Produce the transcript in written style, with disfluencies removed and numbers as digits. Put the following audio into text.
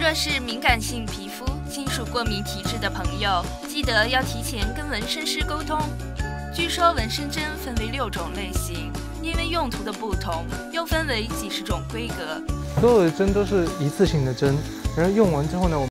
若是敏感性皮肤、金属过敏体质的朋友，记得要提前跟纹身师沟通。据说纹身针分为6种类型，因为用途的不同，又分为几十种规格。 所有的针都是一次性的针，然后用完之后呢，